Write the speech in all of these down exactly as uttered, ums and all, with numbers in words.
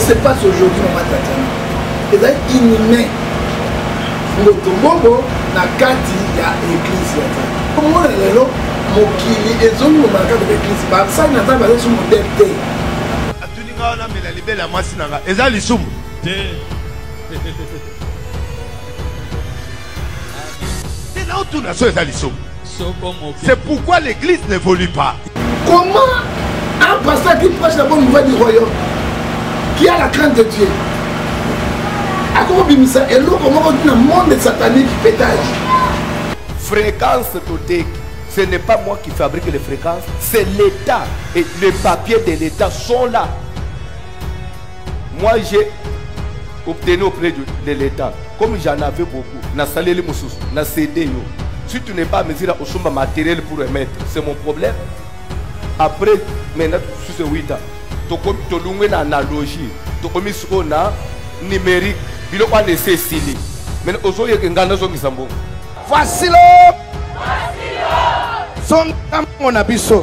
se passe aujourd'hui, Maman Tatiana, c'est inhumain. Motombobo na kati ya église. Comment est là? Mokili ezongi mo maraka de l'église. Ba ça na ta bazo sur modèle T. Atuninga na mela libela mwasi nanga. Eza lisumu. T. C'est là où tout nation eza lisumu. C'est pourquoi l'église n'évolue pas. Comment un pasteur qui prêche la bonne nouvelle du royaume, qui a la crainte de Dieu, a comment bimisa et l'eau comment on dit dans le monde satanique pétage. Fréquence totale. Ce n'est pas moi qui fabrique les fréquences, c'est l'État. Et les papiers de l'État sont là. Moi, j'ai obtenu auprès de l'État. Comme j'en avais beaucoup, na salé moussous, na cédé yo. Si tu n'es pas mesure au sommet matériel pour émettre, c'est mon problème. Après, maintenant, sur ce huit ans, tu as une analogie, tu as mis na numérique, tu as nécessité. Mais aujourd'hui, il y a un gars qui s'en va. Facile! Son mon abisso.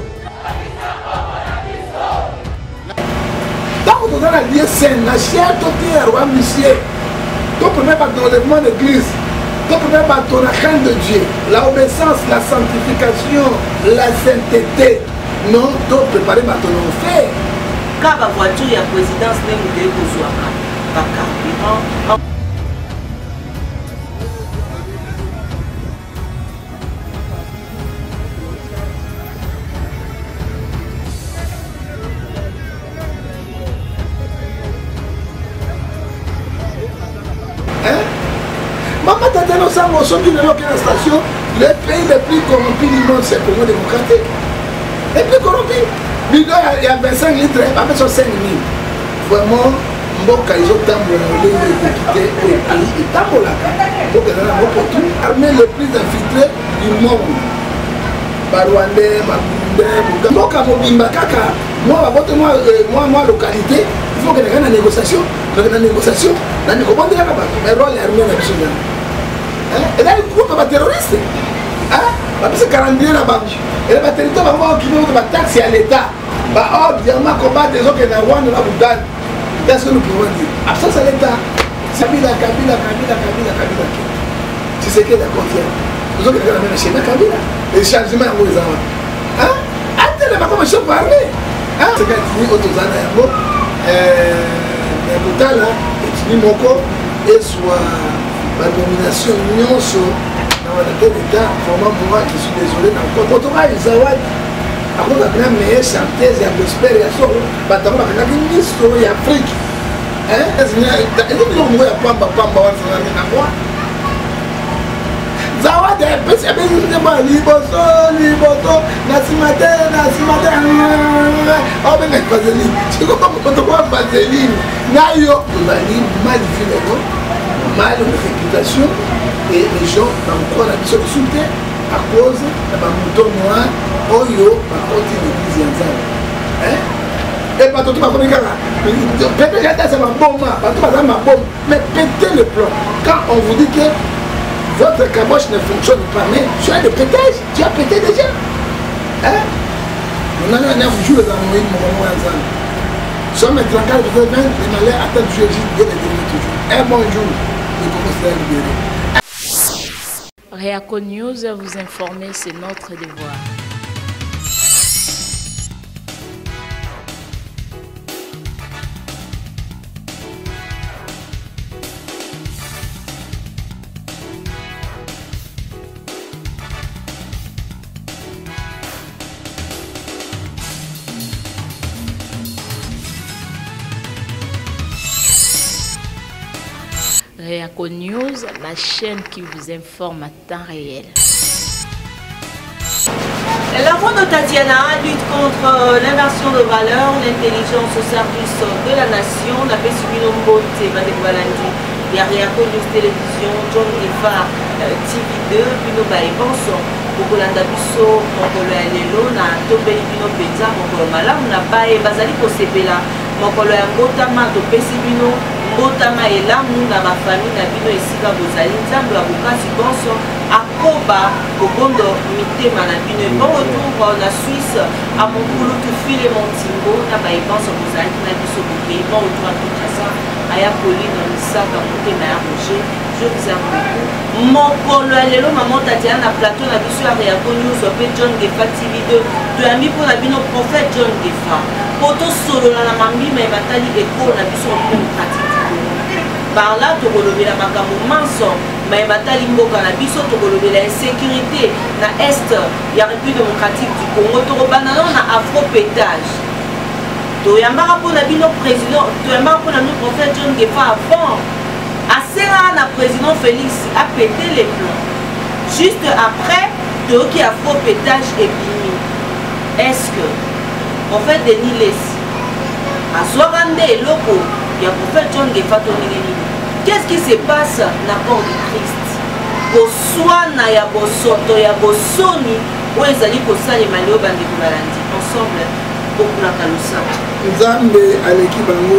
Tant que tu as la vie saine, la chair, tu es roi, monsieur. Tu peux même pas dans l'enlèvement de l'église. Tu peux même pas dans la crainte de Dieu. La obéissance, la sanctification, la sainteté. Non, tu peux préparer ma ton enfer. Quand la voiture et la présidence n'est pas besoin de carburant. Maman Tatiana Osam, au sommet de la station, le pays le plus corrompu du monde, c'est le Congo démocratique. Le plus corrompu. Il y a vingt-cinq litres, il y a cinq mille. Vraiment, Mboka, ils ont tambouré, ils ont quitté le pays, ils tambourent là. Donc, ils ont tout. L'armée le plus infiltrée du monde. Barwandais, Babundais, Mboka, Mobimba, Kaka. Moi, moi, moi, localité, il faut que les gens aient une négociation. Dans la négociation, dans la négociation, mais le rôle de l'armée nationale. Et là, il y a des terroristes. Parce que calendrier là-bas. Et les territoires qui ont des taxes à l'État. Obviamente, combattre des gens qui ont Rwanda, Bougane. Qu'est-ce que nous pouvons dire? Absence à l'État. Kabila, Kabila, Kabila, Kabila, Kabila. Tu sais qu'il y a d'accord. Nous avons la même chaîne à Kabila. Les changements à vous avez. Hein? Attends, pas comme chef armé. Hein? C'est quand tu dis Otozana Yambo. Mais Boutala, et tu dis Moko, et soit la domination nyonso dans la tête d'État, vraiment moi qui suis désolé, quand on a eu Zawad, à cause de la meilleure chanteuse et prospère, il y a ça, il y a une histoire d'Afrique. Hein? Il y a un pamba pamba, il y a quoi? Zawad est un peu, c'est un peu, liboso, liboso, nasimate, nasimate, oh mais pas de ligne, tu comprends quand on voit pas de ligne, nayo, on a dit mal vu, mal de réputation et les gens n'ont pas la mission de soutien à cause de ma mouton noir, oyo, à côté de l'église Yanzan. Et pas tout le monde, peut-être c'est ma bombe, pas tout le monde, ma bombe, mais pétez le plan. Quand on vous dit que votre caboche ne fonctionne pas, mais tu as le pétage, tu as pété déjà. Hein? On a un neuf jours dans mon île, mon Yanzan. Soit maintenant, quand vous avez vingt, les malais attendent toujours, ils viennent de toujours. Un bon jour. Réaco News, vous informer, c'est notre devoir. Réaco News, la chaîne qui vous informe à temps réel. La voix de Tatiana lutte contre l'inversion de valeurs, l'intelligence au service de la nation. La paix civile au monde, c'est Valandi. Il y a Réaco News Télévision, John Eva T V deux, Pino Baïbanson. Bokolanda biso mokolo ya lelo na tobeli bino penza mokolo malamu na baye bazali kosepela mokolo ya ngotama topesi bino ngotama elamu na bafamile na bino esika bozali nzambe ya bokasi bonso akoba kobondo mitema na bino bon retour na Suisse à mon boulot tout file mon timbo na ba evanse bozalaki na biso boke bon retour à Kinshasa aya Pauline na misaka motema ya Roger je vous aime beaucoup mokolo ya lelo maman Tatiana na plateau na biso ya Reaco News pe John Gefa T V deux toyambi mpo na bino prophète John Gefa po tosolola na mambima ebatali ekolo na biso démocratique par là tokolobela makambo manso mais batali mboka na biso tokolobela insécurité na est ya République démocratique du Congo tokobana na afropétage toyambaka mpona bino président toyambaka mpona nous prophète John Gefa avant asenga na président Félix a pété les plombs juste après toyoki afropétage ebimi est-ce que prophète Denis Lesi azwaka nde eloko ya prophète John Gefa toningeni? Qu'est-ce qui se passe na corps du Christ? Boswana ya bosoto ya bosoni oyo ezali kosalema leo bandeko balandi ensemble okulaka losango nzambe aleki bango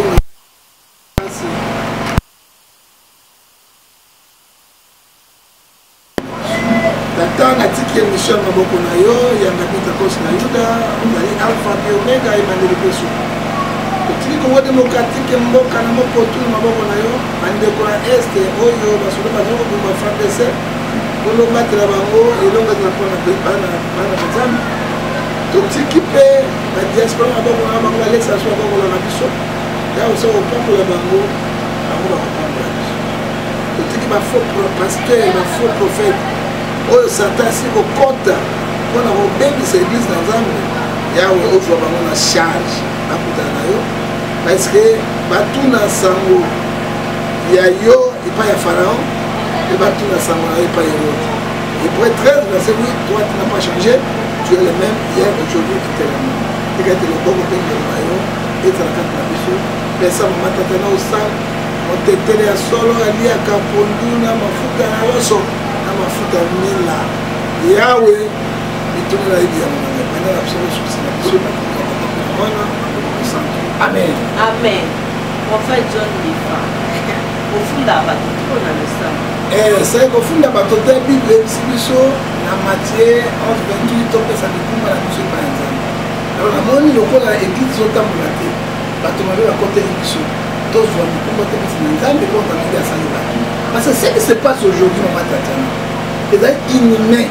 tata natiki émission maboko na yo yanga bita kosi na yuda ozali alpha pe omega ebandeli peso totiki kongo démocratique mboka na mokotu na maboko na yo bandeko ya este oyo basoda bazali kobima frdc kolobatela bango elongatela mpona bana bazambe totiki mpe badiaspora maboko na bango balexation bakokola na biso ya osa kopambola bango bango bakopambola biso totiki bafaux pasteur bafaux prophète oyo satan si kokota mpona kobebisa église na nzambe yawe ozwa bango na charge bakutana na yo parce que batuna sango ya yo epai ya pharaon et batuna sango na yo epai ya Hérode. Hébreu treize verset huit, toi tu n'as pas changé, tu es le même hier, aujourd'hui, éternellement. Tekate le bongo pengelo na yo ezalaka na biso pesa mama tata na osala motetele ya solo aliaka pondu na mafuta na loso na mafuta mila yawe mituna na yebi ya mama bana na biso susi na biso na mwana santo amen amen prophète John Gefa kofunda bato tuko na losango eh c'est kofunda bato te bible ebisi biso na Matthieu onze vingt-huit topesa bikumba na biso epai ya nzambe. Alors namoni lokola église otambola te bato mabe bakoteli biso tozwa bikumba topesa na nzambe mpo nzambe asali bato parce que ce qui se passe aujourd'hui mama Tatiana ezali inhumain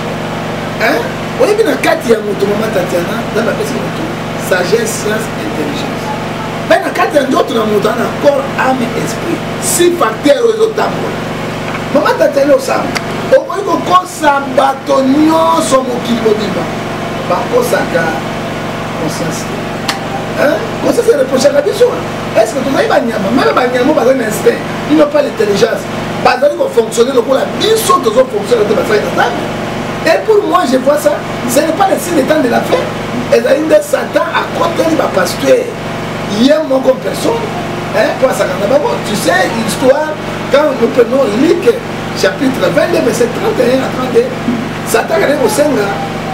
oyebi na kati ya moto mama Tatiana nzambe apesi moto sagesse science intelligence mpe na kati ya nzoto na moto ana corps ame esprit si facteur oyo ezotambola mama Tatiana osala okoki kokosa bato nyonso mokili mobimba bakosaka conscience conscience ereprochaka biso est-ce que tozali banyama meme banyama bazali na instinct ils n'ont pas l'intelligence bazali kofonctionner lokola biso tozofonctionne te basali na nzambe. Et pour moi je vois ça ce n'est pas le signe des temps de la fin ezali nde Satan akoteli bapasteur ye moko personne po asakana bango. Tu sais l'histoire quand nous prenons Luc chapitre vingt-deux verset trente et un à trente-deux Satan akende kosenga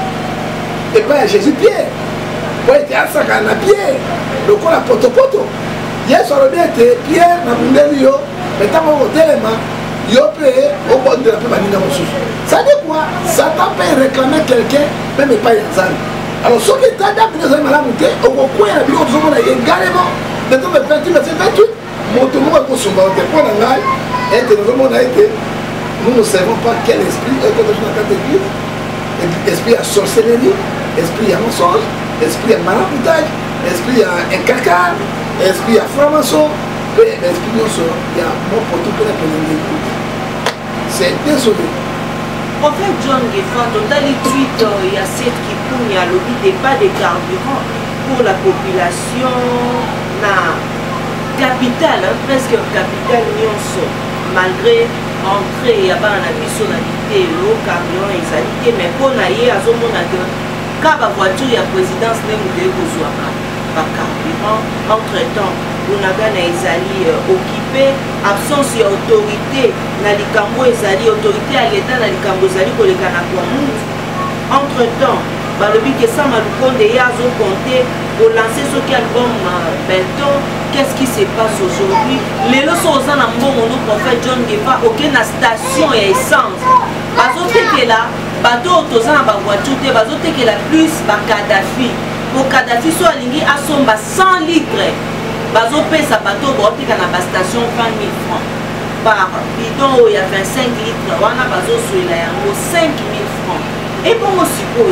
epai ya Jésus Pierre po ete asakana na Pierre lokola potopoto. Yesu alobi ete Pierre nabundeli yo me ntango okotelema yo mpe obondela mpe baninga mosusu. Ça dit quoi? Satan peut réclamer quelqu'un même epai ya nzambe. Alors soki etadabi ezali malamu te okokwea na biloko tozomona également Deutéronome vingt-huit verset vingt-huit moto moko ekosumba yo te mpo na ngai ete nazomona ete nous ne savons pas quel esprit ekotoki na kati église esprit ya sorcellerie, esprit ya mensonge, esprit ya maraboutage, esprit ya incacar, esprit ya franc-maçon mpe esprit nyonso ya mopoto mpe na pelenge église. C'est désolé. Prophète John Gefa, totali tweet il y a sept qui il y a le débat de carburant pour la population na capitale, hein, presque capitale nyonso malgré entrée ya bana na biso na bitelo carburant ezalité mais pona ye azomona que ka ba voiture ya présidence ne mude kozwaka ba carburant entre temps unagana ezali euh, occupé absence ya autorité na likambo ezali autorité ya l'état na likambo ezali koleka na kwa mutu entre temps balobi ke sama lukonde ye azokonte pour lancer ce qui album Benton. Qu'est-ce qui se passe aujourd'hui? Les leçons aux Anambon, mon prophète John Gefa, aucune station et essence. Bazote qui est là, bateau autosan à voiture, bazote qui est la plus, ba Kadhafi. Pour Kadhafi, soit aligné à son cent litres. Bazope sa bateau, bazote qui a la station vingt mille francs. Par bidon, il y a vingt-cinq litres, on a bazo sur la cinq mille francs. Et pour moi, c'est quoi?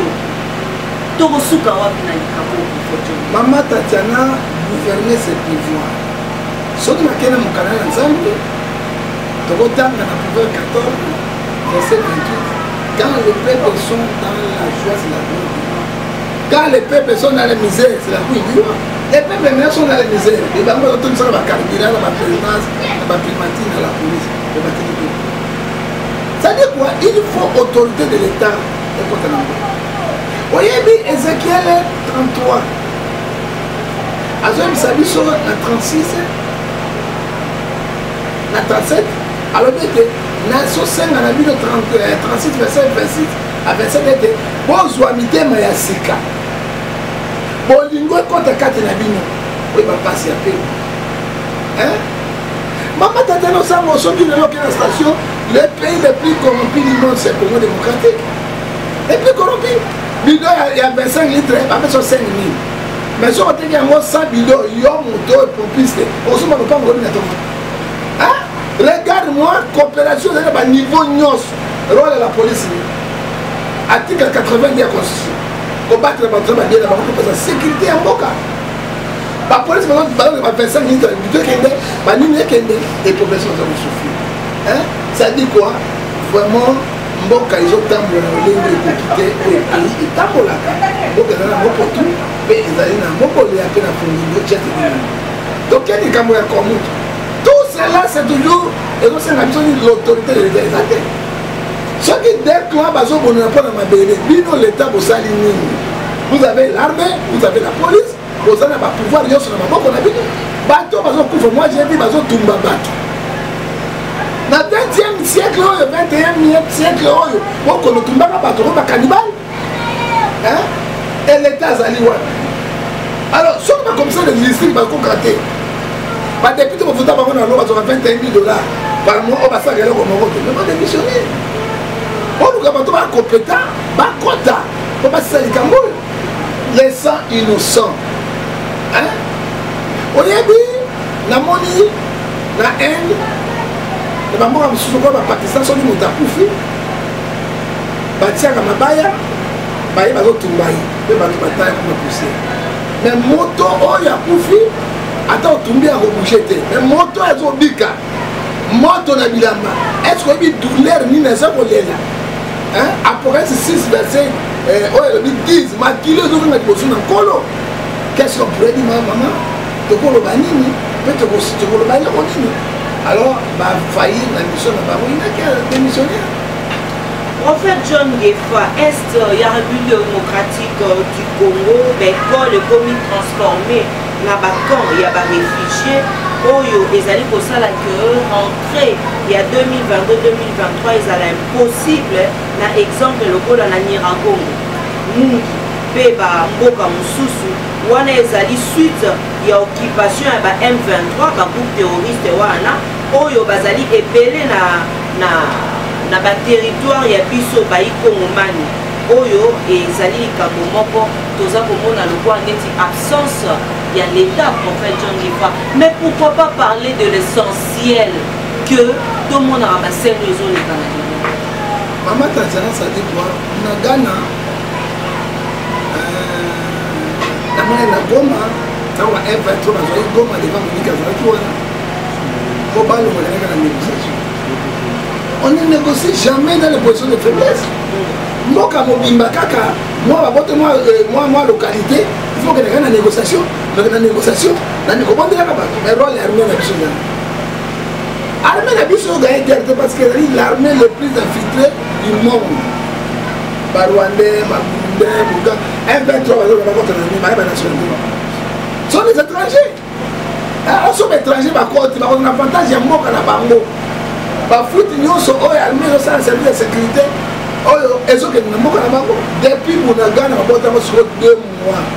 Maman Tatiana gouverner ses pouvoirs. Sauf que je mon canal ensemble, tu regardes dans la pouvoir quatorze, verset vingt-huit. Quand les peuples sont dans la joie, c'est la gloire. Quand les peuples sont dans la misère, c'est la gloire. Les peuples maintenant sont dans la misère. Les gens sont dans la carburant, dans la présidence, dans la primature, dans la police. Ça dit quoi? Il faut autorité de l'État et contre l'État. Voyez bien Ézéchiel trente-trois. Azom Sabiso na trente-six, na trente-sept. Alors que na soixante na ville trente-six verset vingt-six à vingt-sept bon zoamité mayasika. Bon lingo contre quatre na bino. Oui va passer à peine. Hein? Maman Tatiana Sango sont d'une autre station, le pays le plus corrompu du monde c'est le Congo démocratique. Le plus corrompu. Il y a vingt-cinq litres, après sur cinq mille. Mais si on a cent bidons, il y a un moteur pour piste. On ne peut pas me hein? Regarde-moi, coopération de niveau Nyos, rôle de la police. Article quatre-vingts de la Constitution. Combattre le bâtiment de la sécurité en Boka. La police, maintenant, vingt-cinq litres, bidons qui est, et population va souffrir. Ça dit quoi? Vraiment. Mboka ils ont tambola l'engle de quitter le pays et tambola mboka na moko tout mais ils allaient na moko les appels à fondre jet donc il y a des caméras comme tout cela c'est toujours et donc c'est l'autorité de l'État ce qui dès que bazo bonna pas dans ma belle bino l'État vous saline vous avez l'armée vous avez la police vous avez pas pouvoir yo sur na moko na bino bato bazo kufa moi j'ai vu bazo tumba bato. Dans le vingtième siècle, le vingt et unième siècle, on a un cannibale. Et l'État Zaliwa. Alors, si on a comme ça, les ministres vont concréter. Les députés vont voter par vingt et un mille dollars par mois, on va faire un Maroc. Mais on va démissionner. On nous a un compétent, un quota. On va se faire les les sangs innocents. On y a dit, la monnaie, la haine. Les mamans ont souvent le Pakistan sont des moutakoufis. Batiaka mabaya, baye bazo tumbaye, pe bato bataya comme poussé. Mais moto o ya koufi, attends tumbi a rebouché. Mais moto ezo bika. Moto na bilamba. Est-ce que bi douleur ni na ça kolela? Hein? Après six verset euh o le dix, ma kilo zo na bosu na kolo. Qu'est-ce qu'on pourrait dire maman? To kolo banini, peut-être que tu kolo banini continue. Alors, bah, failli la mission n'a pas il n'a qu'à démissionner. Prophète John Gefa, Est, il y a un but démocratique du Congo, mais quand le commis transformé, il y a des réfugiés, ils allaient pour ça que rentrer, il y a deux mille vingt-deux deux mille vingt-trois, ils allaient impossible, par exemple, le col à la Niragongo, Mungi, Beba, Mboka, Moussousou, wana ezali suite ya occupation ya ba M vingt-trois ba groupe terroriste wana oyo bazali ebele na na na ba territoire ya biso ba ikongomani oyo ezali likambo moko toza komona lokwa neti absence ya l'état prophète John Gefa. Mais pourquoi pas parler de l'essentiel que tout le monde a ramassé les zones les Canadiens? Maman Tatiana ça dit quoi? Na Ghana na na Goma, na wa M vingt-trois na Goma devant Monica Zaki wana. Ko balo mo na na négociation. On ne négocie jamais dans les positions de faiblesse. Mboka mobimba kaka, moi ba bote moi moi moi localité, il faut que les gens na négociation, dans la négociation, na ne comprendre pas ba. Mais rôle l'armée na biso. Armée na biso gagne parce que l'armée le plus infiltrée du monde. Rwandais, Maboundais, Bouga, M vingt-trois, sont des étrangers. On sont étrangers, on a un avantage, il y a un mot à la bango. Par foot, nous sommes armés, nous sommes en service de sécurité. Ils sont en bango. Depuis qu'on a gagné, on a deux mois.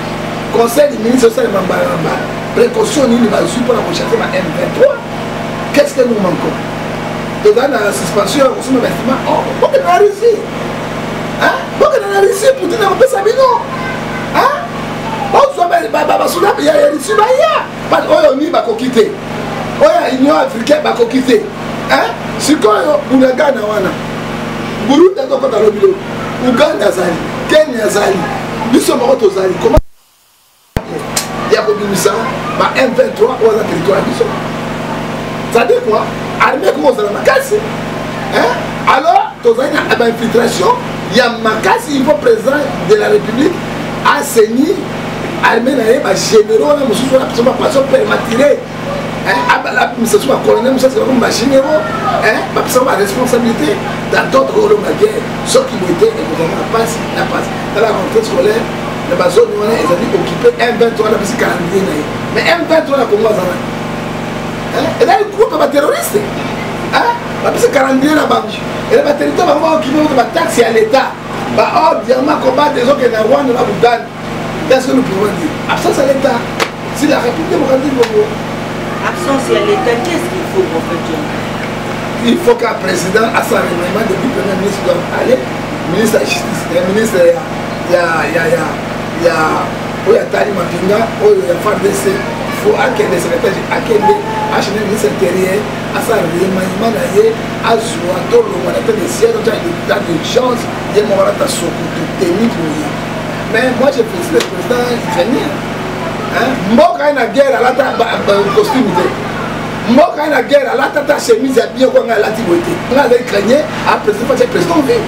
conseil du ministre social de précaution ni le bazou pour la recherche ma M vingt-trois. Qu'est-ce que nous manquons? Dans la suspension, on se met vêtements. Oh, pourquoi on a réussi? Hein? Pourquoi on a réussi pour dire qu'on peut s'habiller? Hein? On se met il y a réussi, il y a. Parce qu'on y va quitter. On y a l'Union africaine va quitter. Hein? Si quand on a gagné, Burundi a encore dans le milieu. Ouganda Zali, Kenya Zali, nous sommes au Zali. Comment il y a comme ça, M vingt-trois ou un territoire du sol. Ça dit quoi? Armée comment ça va casser? Hein? Alors, dans une infiltration, il y a Makassi, il faut président de la République, assaini, armée n'a généraux, mais je suis absolument pas sûr pour m'attirer. Ah bah là, c'est soit colonel, c'est soit comme généraux, hein? Parce que ma responsabilité dans d'autres rôles de guerre, ceux qui m'ont été, et vous avez la passe, la passe. Dans la rentrée scolaire, les bateaux, ils ont occupé M vingt-trois, la musique calendrier. Mais M vingt-trois, la Congo, ça va. Et là, le groupe est terroriste. Hein? Parce que calendrier là-bas. Et le territoire va occuper de la taxe à l'État. Bah, oh, diamant combat des autres qui sont dans la Boudane. Qu'est-ce que nous pouvons dire? Absence à l'État. Si la République démocratique va. Absence à l'État, qu'est-ce qu'il faut pour faire John? Il faut qu'un président a sa réunion depuis le premier ministre doit aller, ministre de la justice, le ministre, il y a, il y a, il y a, il y a, il y a Tali Mapinga, il y a F A R D C, il faut accueillir le secrétaire, accueillir le ministre intérieur, à sa réunion, à Zoua, tout le monde a fait des sièges, donc il y a des tas de chance, il y a mon rata Sokoto, technique, mais moi je félicite le président iranien. Mboka na guerre à la costume. Mboka na guerre à la tata chemise à bien qu'on a la tibouté. On a les craignés à président le président veut.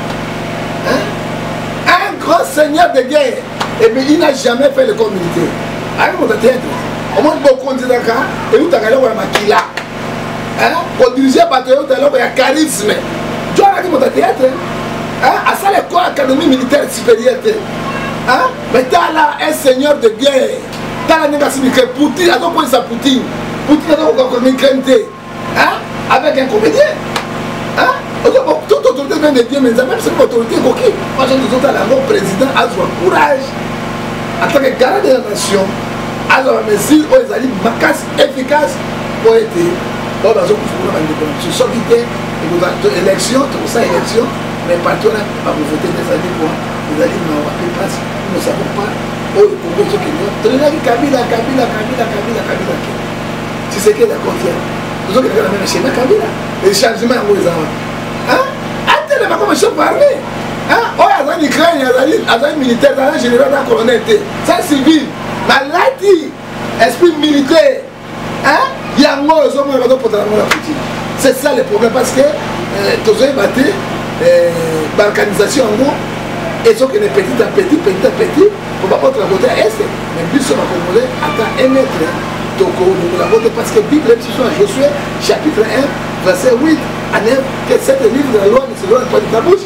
Un grand seigneur de guerre. Et bien il n'a jamais fait le corps militaire. Avec mon théâtre. Au moins beaucoup de d'accord. Et où t'as gagné ou makila. Hein? Pour diriger bataillon t'as l'homme il y a charisme. Tu as dit mon théâtre. Hein? À ça l'école académie militaire supérieure. Hein? Mais t'as là un seigneur de guerre. Dans la négation, Poutine, à quoi ça Poutine? Poutine a encore une crainte. Hein? Avec un comédien. Hein? Toute autorité vient de Dieu, mais même si l'autorité est coquille. Moi, je dis à la président a son courage. En tant que garant de la nation, a son mesure, où ils allaient macasse efficace pour être dans la zone où vous sur solitaire, élection, tout ça, élection, mais partout là, pas vous voter des années pour vous allez m'envoyer passe, nous ne savons pas. Oh, le Congo, ce qu'il y a. Trinidad, Kabila, Kabila, Kabila, Kabila, Kabila. Si c'est que d'accord, nous avons la même chaîne, Kabila. Les changements, où ils ont. Hein? Attendez, mais comment je peux parler? Hein? Oh, il y a un Ukraine, il y a un militaire, il y a un général, il y a un colonel. C'est civil. Maladie, esprit militaire. Hein? Il y a un mot, ils ont un mot pour la politique. C'est ça le problème, parce que tous les battus, balkanisation en gros. Et ce qui est petit à petit, petit à petit, on va pas travailler à Est, mais plus sur la Congolais, attend un mètre. Donc, nous la voter parce que Bible, c'est sur Josué, chapitre un, verset huit à neuf, que cet livre de la loi ne se doit pas de ta bouche.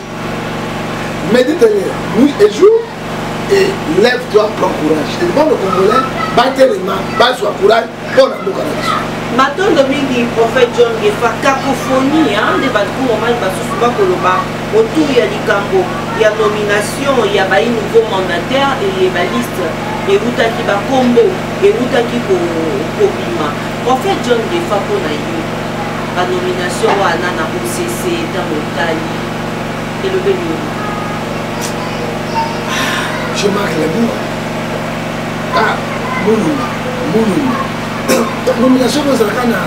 Médite-le nuit et jour, et lève-toi, prends courage. Je demande au Congolais, battez les mains, battez sur courage, pour la boucle. Matondo mingi prophète John Gefa cacophonie hein de battu au mal basusu ba koloba autour ya likambo ya nomination ya ba nouveau mandataire et ba liste et utaki ba kombo et utaki ko kobima prophète John Gefa pour na yo ba nomination wana na O C C dans l'Italie et le béni je marque le bout ah mouluma mouluma nomination de Zakana.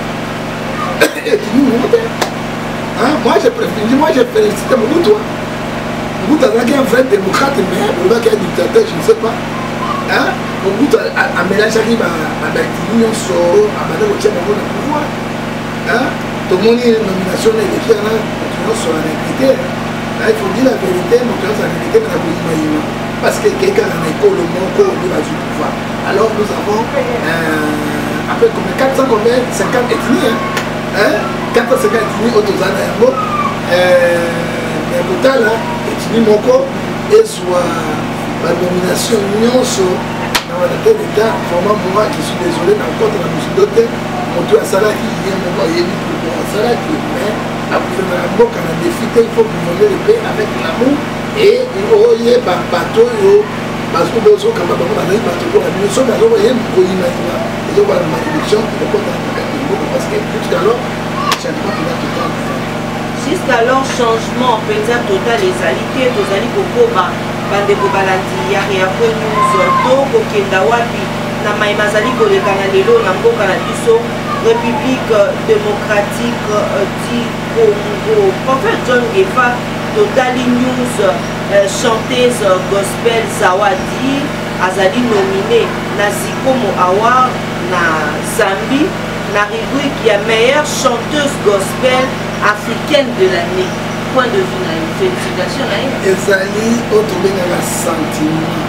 Moi je préfère, moi je félicite Mobutu. Mobutu a un vrai démocrate, mais Mobutu est un dictateur, je ne sais pas. Mobutu a mélangé avec l'Union Soro, avec le tien de pouvoir. Tout le monde est une nomination de l'équipe, l'Union Soro a l'équité. Il faut dire la vérité, mais l'Union Soro a l'équité de la politique. Parce que quelqu'un a l'école, le mot, le pouvoir. Alors nous avons euh, après combien quatre cents combien cinquante ethnies hein quatre cent cinquante ethnies au Tozana Yambo mais Boutala ethnie Moko et soit la nomination nyonso dans la tête d'État vraiment moi qui suis désolé dans le compte de la musique d'autre mon tour à Salaki il y a mon il y a pour à Salaki mais à gouvernement Mboka na défi il faut gouverner le pays avec l'amour et il y a un bateau parce que nous sommes capables de faire des choses. Nous sommes capables de faire des choses. Nous sommes capables de faire des choses. Parce que jusqu'alors, changement total. Jusqu'alors, changement peut-être total les alités, les alités Kokoba, Bandeko Balandi, Yariako News, Toko Kendawapi, Namaï Mazali Kolekana Lelo, Namboka Nabiso, République démocratique du Congo. Prophète John Gefa, Total News, chanteuse gospel Zawadi, Azali nominé Nazikomo Award, na Zambie, na rubrique qui est meilleure chanteuse gospel africaine de l'année. Point de vue, na une félicitation. Ezali Otobenga la sentiment.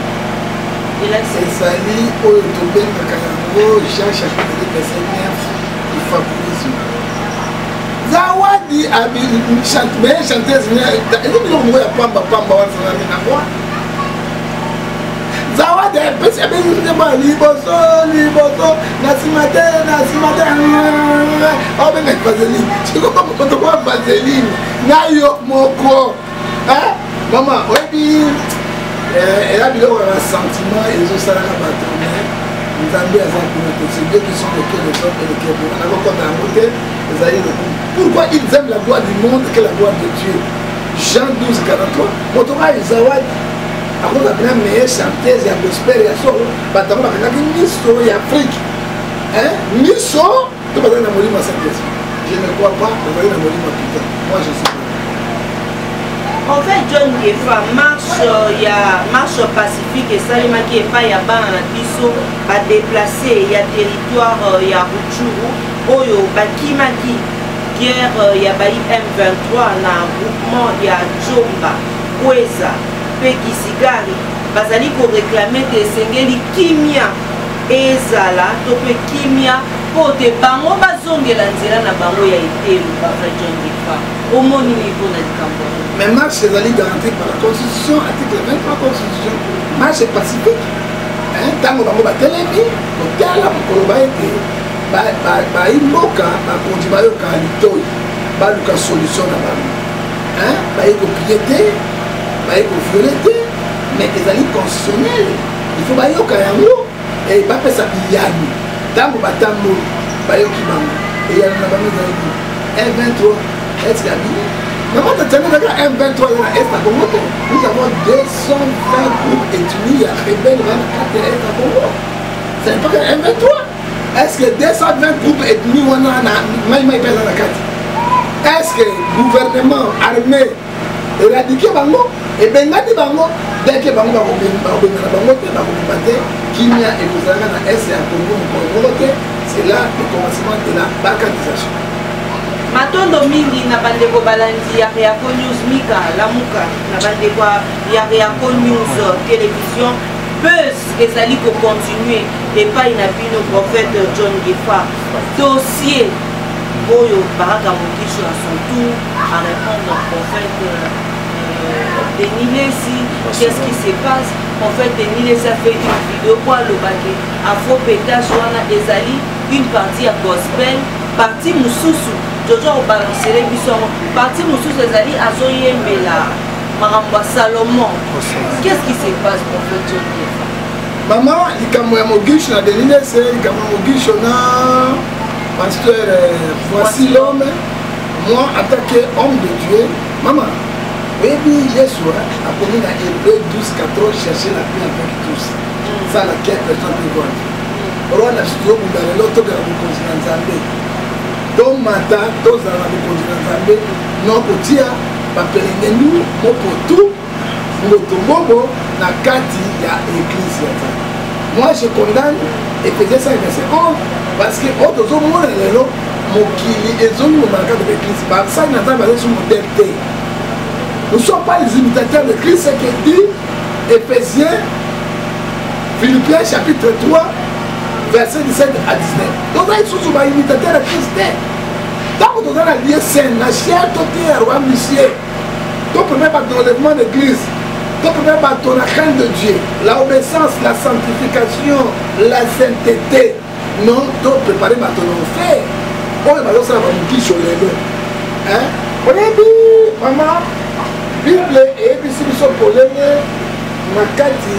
Ezali Otobenga Kayango, Jean-Jacques de Bessénière, il favorise. Zawadi a une chanteuse. Elle est venue à Pamba Pamba, on Zawadi a une chanteuse. Liboso, Liboso, Nasimate, Nasimate. Oh, mais n'est pas Vaseline. Tu comprends pourquoi Vaseline? Nayo Moko. Hein? Maman, oui, elle a bien un sentiment et ils ont ça à battre. Nous avons des gens c'est Dieu qui sont lesquels les hommes et lesquels on a encore dans la beauté, les aïeux de coup. Pourquoi ils aiment la gloire du monde que la gloire de Dieu? Jean douze, quarante-trois. Motora et Zawad, à cause de la meilleure chanteuse, il y a gospel, il y a solo, Batama, il y a Misso, il y a Afrique. Hein? Misso, tu vas dans la molie, ma synthèse. Je ne crois pas, tu vas dans la molie, ma putain. Moi, je sais pas. En fait, John Gefa marche, il y a marche pacifique et ça, il y a pas y a pas un biso à déplacer, il y a territoire, il y a Rutshuru, Oyo, Bakimaki, guerre, il y a Baï M vingt-trois, na groupement, il y a Jomba, Kweza, Peki Sigari, Bazali pour réclamer des Sengeli Kimia, Ezala, Tope Kimia, pour des bango, Bazongela Nzela, na bango, il y a été le Bafra John Gefa, au mon niveau, na Cambodge. Mais marche est garantie par la Constitution, article vingt-trois Constitution. Marche est pacifique. Tant que vous avez télémi, vous avez la solution piété, violeté, mais ils allaient constitutionnel. Il faut bailler au Kayango et pas faire ça billani. Tant que vous avez bailler au Kibango. Et il y a un vingt-trois. Est-ce qu'il y a mais moi, je M vingt-trois, nous avons deux cent vingt groupes ethniques rebelles dans l'Est à Congo. Ce n'est pas qu'un M vingt-trois. Est-ce que deux cent vingt groupes ethniques, on a la carte? Est-ce que le gouvernement armé éradiqué Bango et Bengadi Bango, dès que Bango va combattre, Kimia et vous avez dans l'Est et à Congo, c'est là le commencement de la balkanisation. Matondo mingi na bandeko balandi ya Reako News Mika Lamuka na bandeko ya Reako News télévision buzz ezali ko continuer et pas inabino prophète John Gefa dossier Oyo Baraka Mokisho à son tour à répondre au prophète euh, Denis Lessi. Qu'est-ce qui se passe? En fait, Denis Lessi a fait une vidéo pour le baquet Afro Pétage Wana ezali une partie à gospel, partie Moussousou. Jojo balancer les bisons. Parti Moussous Ezali Azoye Mela, Maramba Salomon. Qu'est-ce qui se passe pour faire John Gefa? Maman, il y a un mogish na Denis Lessi, il y a un mogish na pasteur voici l'homme. Moi, attaqué homme de Dieu. Maman, baby, Yeshua a commis dans Hébreu douze quatorze chercher la paix avec tous. Ça, laquelle personne ne peut voir. On a studio pour dans l'autre de la continent. Donc, matin, tous dans la continent, non, pour dire, nous, pour tout, notre bobo, la carte, il y a l'église. Moi, je condamne et faisais ça verset onze, parce que, autres hommes, mon élo, mon kili, et zone, mon marqueur de l'église, par ça, il n'a pas basé sur mon D T. Nous ne sommes pas les imitateurs de Christ, ce qu'il dit, Éphésiens, Philippiens, chapitre trois, verset dix-sept à dix-neuf. Donc là, ils sont souvent imitateurs de Christ. Tant que nous avons lié saint, la chair, tout est roi, monsieur. Tout premier par ton enlèvement d'église, tout premier par ton crainte de Dieu, la obéissance, la sanctification, la sainteté. Non, tout préparé par ton enfer. Oh, il va y avoir un qui sur les deux. Hein? On est dit, maman, Bible et puis si nous sommes pour l'aimer, Makati,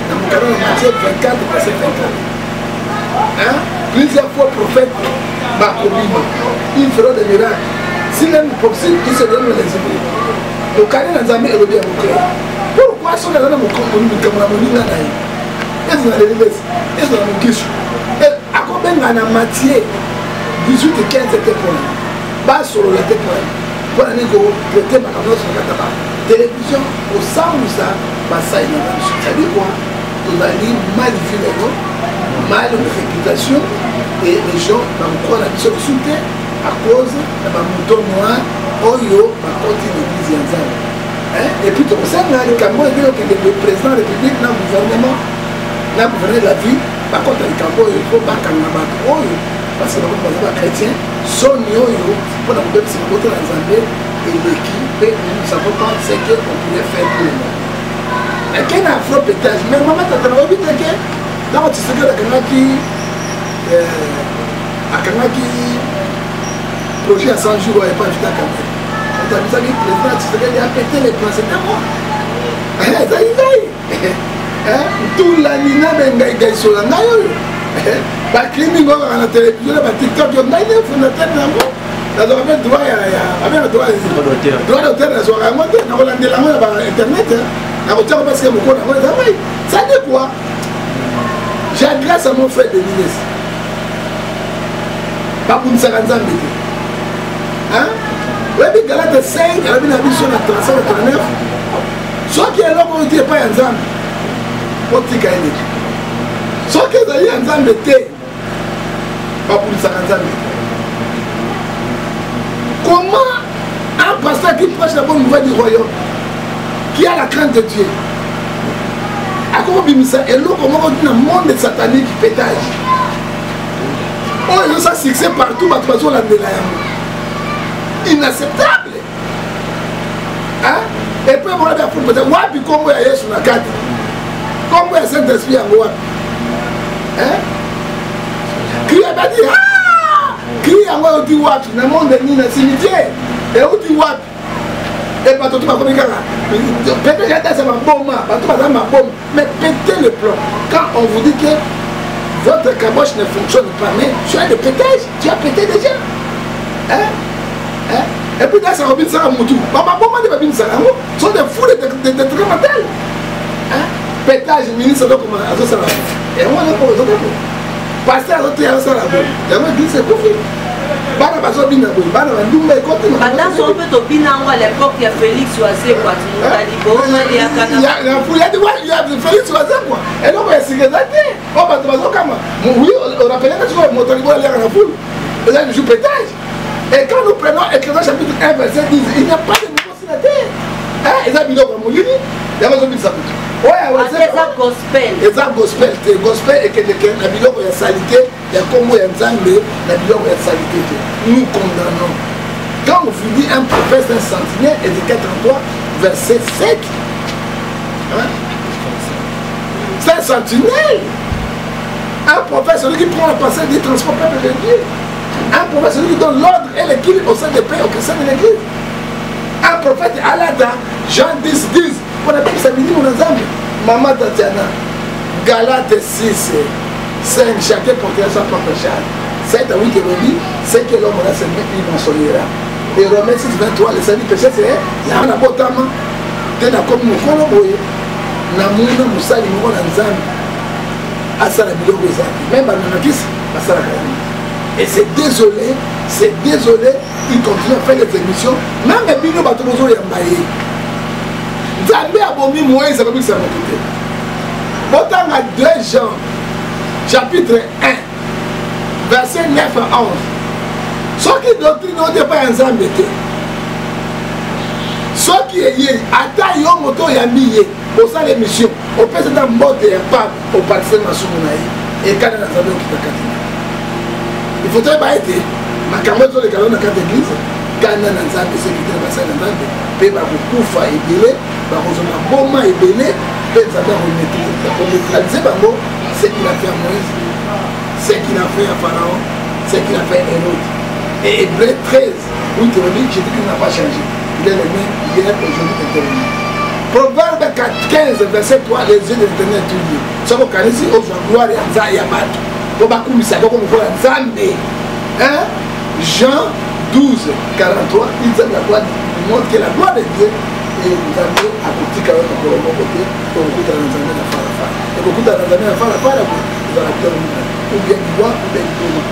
dans mon canal de Matthieu vingt-quatre, verset vingt-quatre. Hein? Plusieurs fois prophète Bakobima, ils feront des miracles. Si l'un est possible, ils se donnent les Hébreux. Le canal n'a jamais élevé à mon cœur. Pourquoi sont les gens mon cœur? Ils sont dans les rivets, ils sont dans mon guichon. À combien on a Matthieu dix-huit et quinze était pour nous. Bas sur le était pour nous. Pour nous dire que le thème sur la télévision, au sang où ça, ça y est. Ça dit quoi? On a dit mal vu les gens, mal de réputation, et les gens vont croire la mission soutien à cause de ma mouton noir, Oyo, ma continue l'église Yanzan. Et puis, comme ça, le Cameroun est que le président de la République, dans le gouvernement, dans le gouvernement de la ville, par contre, le Cameroun, il faut pas qu'on ait Oyo, parce que nous sommes chrétiens, son Oyo, pour la République, c'est notre Zambie, et l'équipe, nous ne savons pas ce qu'on pourrait faire pour le monde. Et qu'il y a un faux pétage, mais maman, tu as envie de dire, dans votre secret, il y a qui, qui, projet à cent jours, il n'y a pas vu ta caméra. Tu as vu ça, le président, tu sais, il a pété les plans, c'était moi. Ça y est, tout la nina, il y a sur la naïe. Par crime, on a la télévision, par TikTok, on a une fenêtre d'amour. Nous avons le droit d'auteur, nous avons remonté, nous avons la main par Internet. Nous avons parce que nous avons travail. Ça dit quoi? J'ai grâce à mon frère de Nines. Pas pour nous faire un zambé. Hein? Oui, mais Galate cinq, il y a une mission à trente-sept à trente-neuf. Soit qui est là pour ne pas un zambé. Pour te gagner. Soit qui est là un zambé. Pas pour nous faire un zambé. Comment un pasteur qui prêche la bonne nouvelle du royaume, qui a la crainte de Dieu, à quoi on ça? Et l'autre, comment on dit dans le monde satanique qui pétage? Oh, ils ont ça succès partout, ma façon la inacceptable. Hein? Et puis, on a des fous, peut-être, ouais, puis comment il y a sur la carte? Comment il y a Saint-Esprit en moi? Hein? Qui a dit, ah! Qui a moi dit, ouais, dans le monde de Nina, cimetière, et où dit, ouais? Et pas tout le monde, peut-être que c'est ma bombe, pas tout le monde, ma bombe, mais pétez le plan. Quand on vous dit que votre caboche ne fonctionne pas, mais tu as le pétage, tu as pété déjà. Hein? Hein? Et puis là, ça revient ça à Moutou. Papa, comment on dit que ça sont des fous de trucs mentaux. Hein? Pétage, ministre, donc, ça va. Et on est pour les autres. Pasteur, à l'autre, il y a ça là. Il y a un qui s'est confié. Bana baso bina boy, bana bandumba ekote na. Bana so peut to bina à l'époque il y a Félix Oisé quoi, tu nous as dit bon, il y a Kana. Il y a il y a dit ouais, il y a Félix Oisé quoi. Et donc c'est que ça dit. On va te baso kama. Oui, on rappelle que tu vois mon talibo aller à la foule. Et là je joue pétage. Et quand nous prenons Exode chapitre un verset dix, il n'y a pas de nouveau sur la terre. Hein, ils ont mis comme Moulini. Il y a pas de ça. Ouais, ouais, c'est ça gospel. Et ça gospel, c'est gospel et que la biloko est salité, il y a comme il y a Nzambe, la biloko est salité. Nous condamnons. Quand on vous dit un prophète, un centenaire, Ézéchiel trente-trois, verset sept. Hein? C'est un centenaire. Un prophète, celui qui prend la pensée du transport peuple de Dieu. Un prophète, celui qui donne l'ordre et l'équilibre au sein des pères, au sein de l'église. Un prophète, Alada, Jean dix, dix. On appelle ça midi mon ensemble. Maman Tatiana, Galate six, cinq, chacun portera sa propre charge. sept à huit et demi, c'est que l'homme a servi, il m'en soignera. Et Romains six, vingt-trois, le salut péché, c'est il y a un abotama. Tu as comme mon coloboye, Namuna Moussali, mon ensemble. Asala Biloko Zaki, même à Nanakis, Asala Kayami. Et c'est désolé, c'est désolé, il continue à faire les émissions, même les Bino Batobozo Yambaye. Zambé a bomi Moïse, ça veut dire que ça va coûter. Autant à deux Jean, chapitre un, verset neuf à onze. Ce qui doctrine n'est pas un Zambé. Ce qui est lié, à ta yon moto yamiye, pour ça l'émission, on peut se faire un mot de pas au parti de Masoumonaï, et quand on a Zambé qui t'a caté. Il faudrait pas être, ma caméra sur les canaux de la carte d'église, quand on a Zambé, c'est qui est passé dans Zambé, et bah, beaucoup fa et belé. Bon et belé, ce qu'il a fait à Moïse, ce qu'il a fait à Pharaon, ce qu'il a fait à Hérode. Et Hébreu treize, où il te dit, je dis qu'il n'a pas changé. Il est le même hier, aujourd'hui, éternellement. Proverbe quinze, verset trois, les yeux de l'éternel étudient. Ce qu'on connaît ici, aux gloire et à Zayabatu. Pour Bakoumissa, comme on voit Zambé. Hein? Jean douze, quarante-trois, il dit la gloire du monde que la gloire de Dieu et nous avons à côté quand même pour le côté pour beaucoup de nos amis à faire la faire. Et beaucoup de nos amis à faire la faire, nous allons faire ou bien du bois ou bien du bois.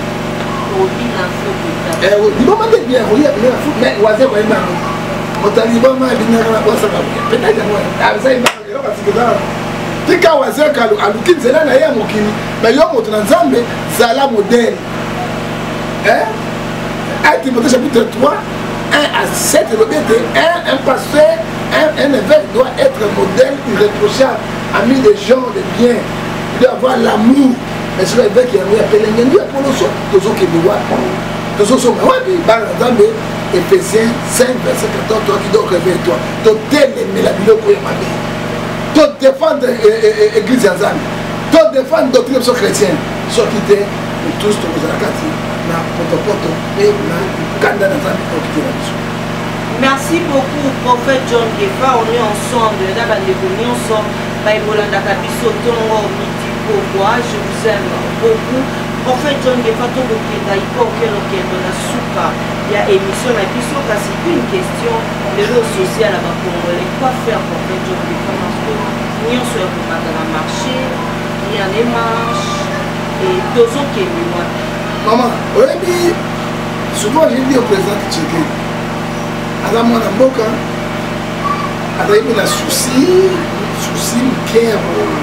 Eh oui, du moment que bien, oui, bien, mais oiseau quand même. Motaliba ma bina na kwa sababu. Peut-être moi, ça il va parce que ça. Tika oiseau kalu aluki zela na ya mokili, mais yo moto na Nzambe zala modèle. Hein? Acte Timothée chapitre trois, un à sept, le bien de un, un pasteur, un, un évêque doit être modèle irréprochable, ami des gens de bien, il doit avoir l'amour. Mais c'est l'évêque qui a appelé les gens pour nous, tous ceux qui nous voient, tous ceux qui nous voient, par exemple, Éphésiens cinq, verset quatorze, toi qui dois réveiller toi, toi t'aimer la vie, toi défendre l'église en toi défendre la doctrine chrétienne, ceux qui t'aiment, nous tous, tous nous allons na potopoto et na kanda na Nzambe pour quitter la mission. Merci beaucoup prophète John Gefa, on est ensemble na bande de nyonso baibolanda kabiso tongo miti pourquoi je vous aime beaucoup prophète John Gefa to bokenda iko kelo kendo na suka ya émission na biso kasi une question de l'eau sociale à Congolais quoi faire prophète John Gefa parce que nyonso ya komata na marché rien ne marche et tozo kemi moi. Maman, oui, souvent j'ai dit au président Tchéké, à la moindre boca, à la limite, la souci, souci, cœur,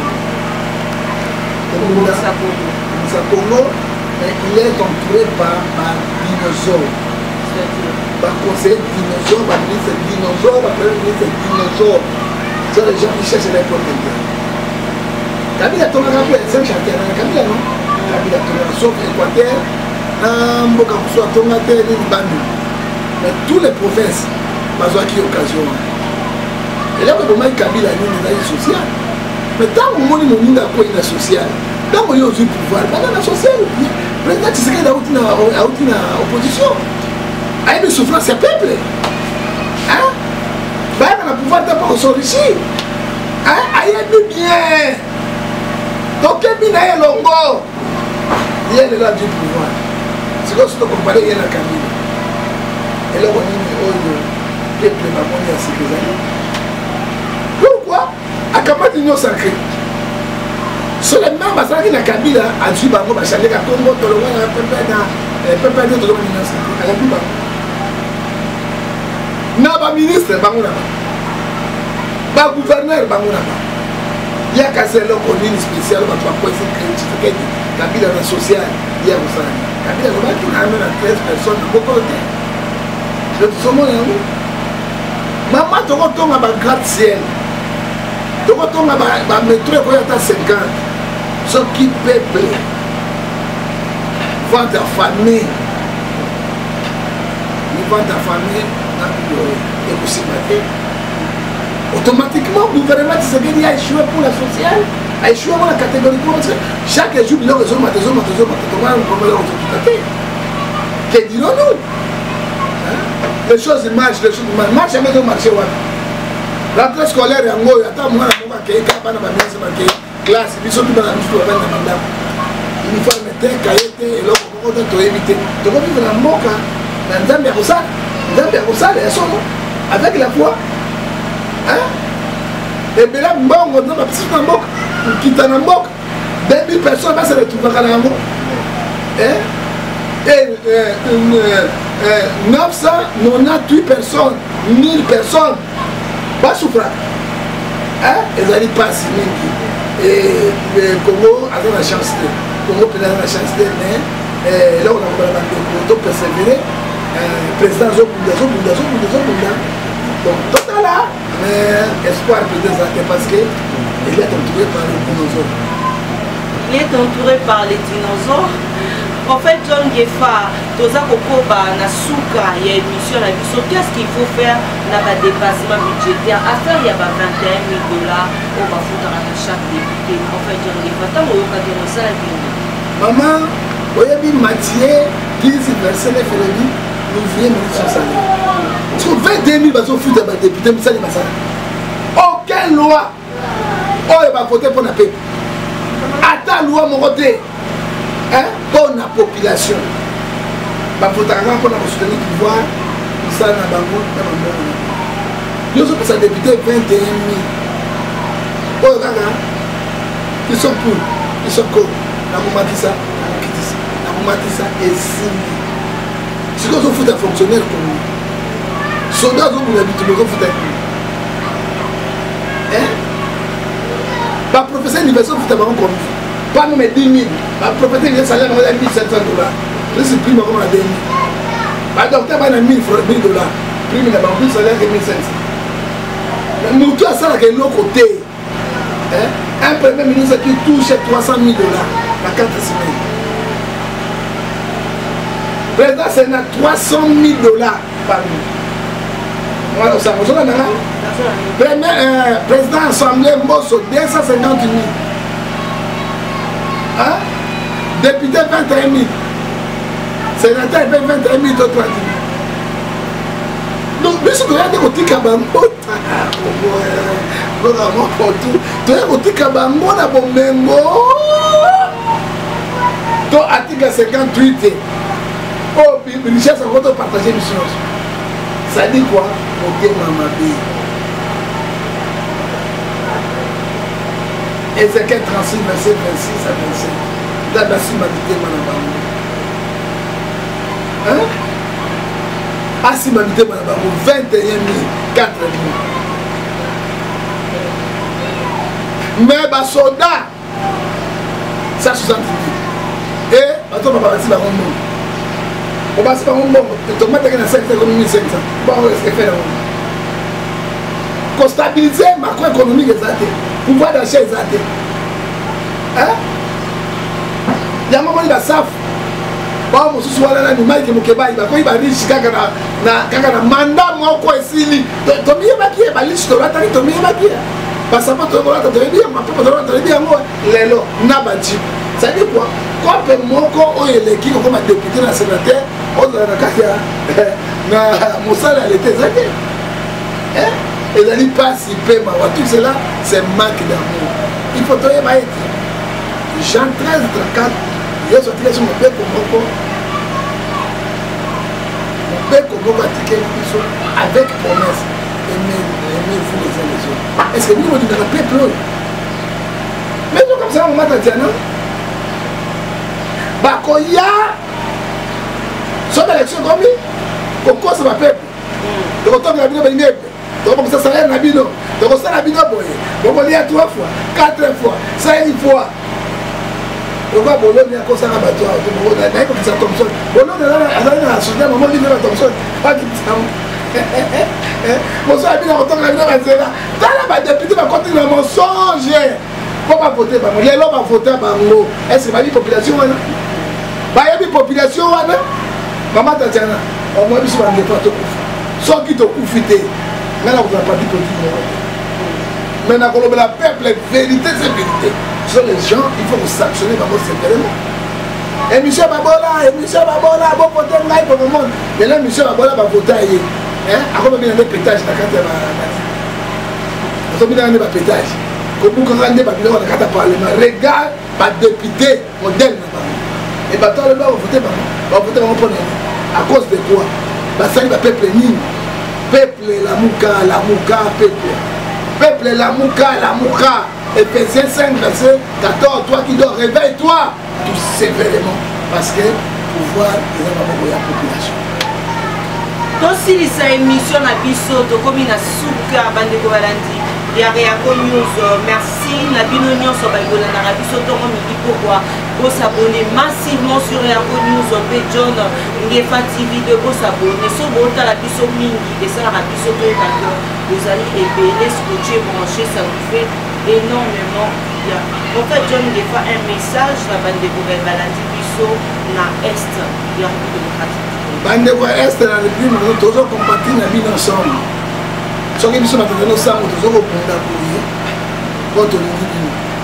au Congo, mais il est entouré par dinosaures. Par conseiller dinosaures, par ministre dinosaures, par premier ministre dinosaures. Ce sont les gens qui cherchent les problèmes. Kabila ton rappel, c'est un chantier, Kabila non? Kabila ton sauf Équateur, Mboka Moussa Tomate, Bandu. Mais tous les provinces, pas qui occasion. Et là, on a Kabila une sociale. Mais tant que mon monde a quoi une sociale, tant que vous avez pouvoir, la sociale, président Tshisekedi a eu une opposition. Il y a une souffrance, c'est peuple. Hein? Il y a un pouvoir de pas s'enrichir. Hein? Il y a du bien. Donc, il y a un longo. Il y a le du pouvoir. C'est comme si on comparait à la Kabila. Et là, on a dit, peuple va mourir à ces années. Pourquoi? À Kabila d'union sacrée. Seulement, parce que la Kabila a dit, bah, on va changer à Congo, tout le monde a un peu de l'union sacrée. À la Kabila. Non, pas ministre, bah, on a pas. Pas gouverneur, bah, on a pas. Il y a qu'à ce là qu'on est spécial, on va pas quoi c'est Kabila la social, il y a ça. Kabila le qui a amené treize personnes de beaucoup de temps. Je te somme là où. Maman, tu retournes à ma gratte-ciel. Tu retournes à ma métro pour être à cinquante. Ce qui peuple vend ta famille. Ils vendent ta famille et aussi matin. Automatiquement, le gouvernement Tshisekedi a échoué pour la sociale, a échoué pour la catégorie pour chaque jour, il y a raison, ma raison, ma raison, ma raison, que dirons-nous? Les choses marchent, les choses marchent. Marche jamais de marché. L'entrée scolaire est en haut, il y a tant de gens qui ont été classe, ils sont tous dans la mission de la madame. Uniforme, cahier, et l'autre, on doit éviter. Donc, on vit dans le monde, dans le Zambia, dans le Zambia, ils sont avec la foi. Et bien là, on a un petit peu de qui est en Mbok. deux mille personnes vont se retrouver à la Mbok. Et neuf cent quatre-vingt-dix-huit personnes, mille personnes, pas souffrant. Ils n'arrivent pas à signer. Et le Congo a la chance de. Le Congo a la chance de. Mais là, on a persévérer. Le président Zobunda, Zobunda, Zobunda, Zobunda. Donc, total là, mais espoir de deux ans parce qu'il est entouré par les dinosaures. Il est entouré par les dinosaures. En fait, John Gefa, Toza Kokoba, Nasuka, il y a une mission à la mission. Qu'est-ce qu'il faut faire dans le dépassement budgétaire? À faire, il y a vingt et un mille dollars au Bafouta à chaque député. En fait, John Gefa, tant que vous avez ça, maman, vous avez dit Matthieu dix, verset neuf, l'ouvrier ministre salaire. Parce que vingt et un mille personnes foutent à député, mais ça n'est pas ça. Aucun aucune loi oyo va voter pour la peuple. Ata loi mon côté hein pour la population. Va voter pour la soutenir pouvoir ça na bango na bango. Nous sommes ça député vingt et un mille. Oh kaka ils sont pour ils sont contre na kumatisa na kitisa na kumatisa esimi. Si nous sommes des fonctionnaires comme nous. Soldats comme nous habitons nous sommes des hein ba professeur université fait comme pas même dix mille ba professeur il salaire à mille sept cents dollars plus prime comme à deux mille ba docteur ba na mille dollars prime na ba plus salaire que mille cinq cents nous tout ça là que l'autre côté hein un premier ministre qui touche trois cent mille dollars la quatre semaines président c'est na trois cent mille dollars par mois voilà ça vous avez là premier euh, président assemblée Mbosso deux cent cinquante mille hein? Député vingt et un mille sénateur vingt et un mille trente mille donc biso toyade kotika bango vraiment pour tout toyade kotika bango na bomengo to article cinquante-huit oh richesse on va partager mission ça dit quoi ok maman bé Ézéchiel trente-six, verset vingt-six à vingt-sept. Dans la similité, hein? À similité, vingt et un mille, quatre mille. Mais les soldats, ça soixante mille. Et, attends, on va passer par un monde. On va passer par un monde. On va passer par cinq cents comme mille cinq cents. Bon, on va se faire. Pour stabiliser la macroéconomie des athées. Pouvoir d'achat des athées. Hein? Il y a un moment où il y a SAF. Bon, je suis allé à l'animal qui est là. Il va riche quand il y a un mandat. Moi, quoi ici? Tu as mis un papier. Tu as mis un papier. Parce que tu as mis un papier. Tu as mis un papier. Ça dit quoi? Quand on est l'équipe comme un député, un sénateur, on a mon salaire à l'été. Hein? Et ils n'ont pas si peu, tout cela, c'est manque d'amour. Il faut te dire, Jean treize, trente-quatre, il y a sorti sur mon père Komoko. Mon père Komoko a tiqué avec promesse. Aimez-vous les uns les autres. Est-ce que nous, on dit dans le peuple? Mais nous, comme ça, on m'a dit, non? Bakoya, son élection comme lui, pourquoi c'est ma peuple? Le retour de la vie de Bénin. Donc ça salaire na bino donc ça na bino boye donc on y a trois fois quatre fois cinq fois on va bolo ni ko ça na bato to bo na na ko ça Thompson bolo na na na soutenir maman ni na Thompson pas qui ça mo ça bino ko na bino ba zela tala ba député ba continuer le mensonge pour pas voter ba les lots ba voter ba ngo est-ce que ba bi population wana ba ya bi population wana maman Tatiana au moins biso ba ngeto to so qui to kufite. Maintenant, vous n'avez pas dit politique. Maintenant, quand on la peuple, vérité, c'est vérité. Ce sont les gens, il faut vous sanctionner dans votre séparément. Et Michel Babola, et Michel Babola, bon voter là pour le monde. Mais là, Michel Babola va voter ailleurs. Hein? Après, on va bien aller pétage dans la carte de la maladie. On va bien aller à pétage. Comme vous regardez, on va bien aller à la carte de parlement. Regarde, pas député, modèle. Et bah, toi, le bas, on va voter, on va voter, on va prendre. À cause de quoi? Bah, ça, il va peuple nul. Peuple la mouka, la mouka, peuple. Peuple la mouka, la mouka. Éphésiens cinq, verset quatorze. Toi qui dors, réveille-toi. Tout sévèrement. Parce que pouvoir est la population. Donc, si les émissions à Bisso, comme il y a Souka, Bandeko Valandi, il y a Réaco News, merci. La Bino News, on va y aller dans la Bisso, donc on dit pourquoi. Vous s'abonner massivement sur Réaco News, John, Ngefa T V, de vous s'abonner. Si vous avez la Bisso Mingi, et ça, la Bisso de vous allez ébéler ce que tu es branché, ça vous fait énormément bien. En fait, John Ngefa un message, la Bandeko Valandi, Bisso, na Est, il y a un peu démocratique. Bande kwa est na le prime nous tous combattre na bien ensemble. Ce qui nous sommes dans ensemble tous au point d'appuyer contre le divin.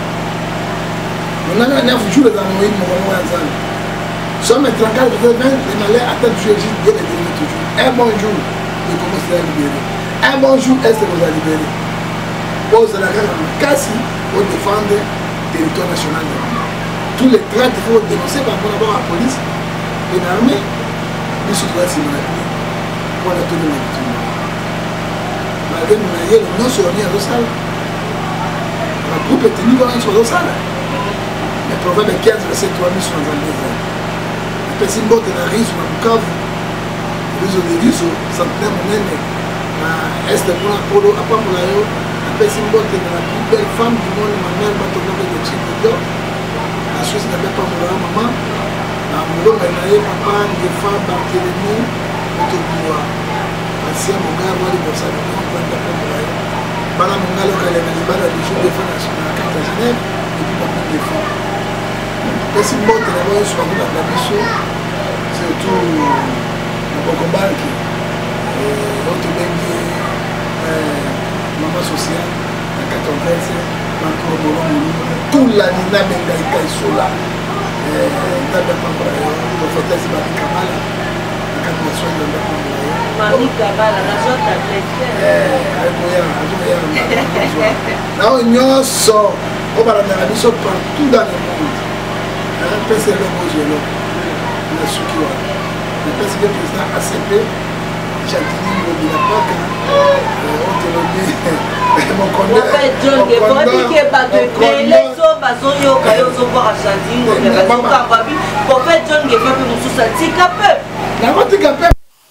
On a neuf jours dans le monde mon ensemble. Sommes trente-quatre vingt les malais attendent Jésus bien les derniers toujours. Un bon jour, nous commençons à libérer. Un bon jour est-ce que nous allons libérer. pose la casse pour défendre le territoire national. Tous les traits il faut dénoncer par rapport à la police et l'armée. Nous sommes là, c'est mon appui. Pour la tenue de l'habitude. Malgré mon aïe, le nom sur rien de ça. Le groupe est tenu dans un sur ça. Le proverbe quinze, verset trois mille sur les ans. Le pessimiste de la riche, le Bukavu, le réseau de riches, centenaire monnaie, est de mon apolo, à part mon aïe, le pessimiste de la plus belle femme du monde, ma mère, ma tonne de Chico. La Suisse n'avait pas mon maman. La moulon a eu papa, des femmes, Barthélémy, notre pouvoir. Ancien mon gars, moi, les bourses, les gens, on va t'appeler. Pendant mon gars, il y a des balles de jour de fin nationale à carte à Genève, et puis pas plus de femmes. Et si moi, tu n'as pas eu sur la mission, surtout le Bokomba qui est notre bengue, maman sociale, la quatre-vingts. Tout la nina benga ikaïsola ndanda pambala prophétesse Mami Kabala nakati na soin ndanda pambala Mami Kabala nazo tablette eh akoya azoya na nyonso obalanda na biso partout dans le monde na pese le mojelo na sukiwa na pese le président A C P Jatini Ngobila Paka autonomie mon connaît John Geforti qui est pas de les so bazo yo kayo zo voir Jatini Ngobila Paka babi prophète John Geforti nous sous ça tika peu na ko tika peu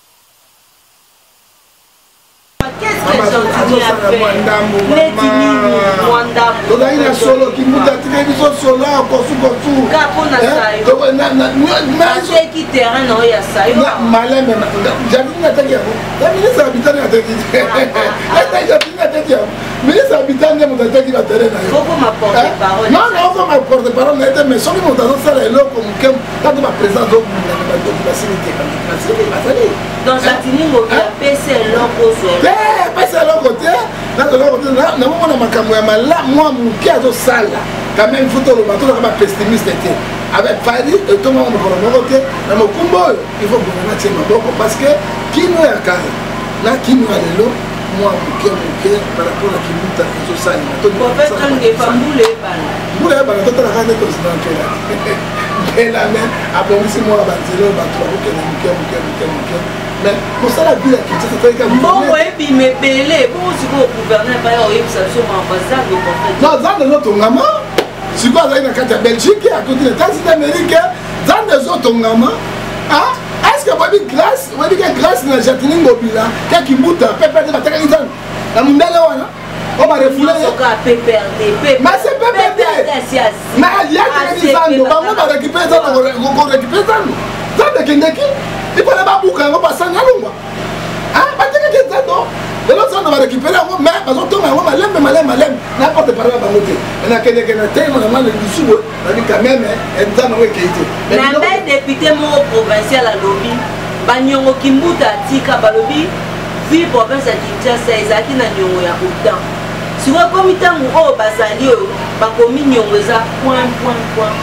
qu'est-ce que Jatini a fait les timini Mwanda toda ina solo kimuta tika biso solo kosu kosu kapona sayo to na na na c'est qui terrain no ya sayo malem na Jatini na takia la ministre habitant na takia la Jatini na takia ministre habitant na mutaki na terrain na yo faut ma porte parole non non faut ma porte parole na était mais soki mutazo sala eloko mukem quand ma présence do na ba do la sécurité la sécurité ba sali dans Jatini Ngobila pese eloko zo eh pese eloko te na eloko te na na mona makambo ya mala moi muke azo sala quand même faut to le bateau na ba pessimiste te avec Paris et tout le monde ko te na mokumbo il faut bonana tie maboko parce que kino ya kala na kino ya lelo moi muke muke par rapport à kimuta azo sala to prophète John Gefambule bana mbula ya bana to tala kana to sina kela et la même abongisi moi ba zelo ba to ko kena muke muke muke muke mais pour ça la ville qui c'est très comme bon ouais puis me belé bon si ko gouverner pas yo ça sur ambassade de prophète non dans de notre ngama si quoi là dans la Belgique à côté des États-Unis d'Amérique dans des autres ngama ah est-ce que vous avez grâce vous avez grâce na Jatini Ngobila qui muta pepe de bataka izan na mundele wana on va refouler ça pepe pepe mais c'est pepe mais il y a des izan on va récupérer ça on récupérer ça ça de kendeki il faut pas bouger on va passer na lungwa ah bataka izan de l'autre on va récupérer mais parce que on va malem malem malem n'importe par là bangote na kende kende tellement na mal du sous na dit quand même et ça na wekete na ben député mo provincial à lobby banyongo kimbuta tika balobi vi province ya Kinshasa ezaki na nyongo ya autant si wa komita mu o bazali o bakomi nyongo za point point point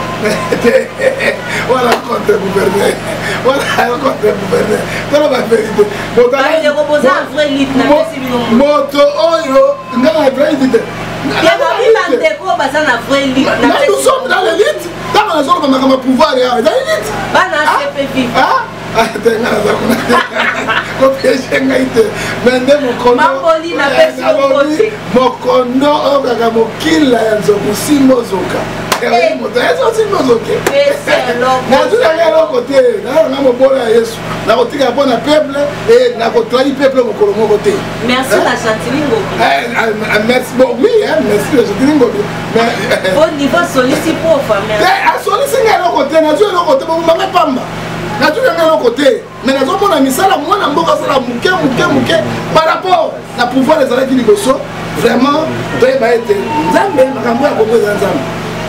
voilà contre gouverneur voilà contre gouverneur dans la vérité mais je propose un vrai lit na pesi bino moto oyo ngana vrai lit ya babi bandeko baza na vrai lit na pesi nous sommes dans l'élite dans la zone de ma pouvoir ya dans l'élite bana C P vivre ah ah tenga za kuna ko pese ngaite mende mokono mamboli na pesi okote mokono okaka mokila ya nzoku simozoka merci la Jatini Ngobila merci bon oui merci la Jatini Ngobila mais au niveau sollicite pour famille a sollicité à côté na zo côté bon mama pamba na tout le côté mais na zo mona misala mwana mboka sala muke muke muke par rapport na pouvoir les arrêts qui liboso vraiment doit ba être nzambe makambo ya kongo nzambe